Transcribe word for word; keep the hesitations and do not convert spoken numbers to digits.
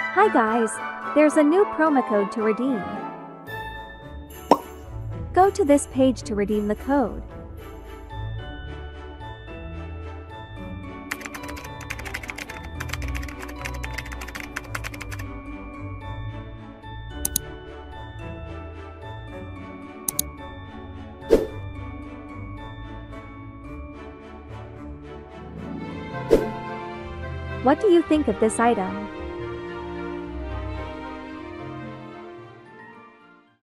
Hi guys, there's a new promo code to redeem. Go to this page to redeem the code. What do you think of this item?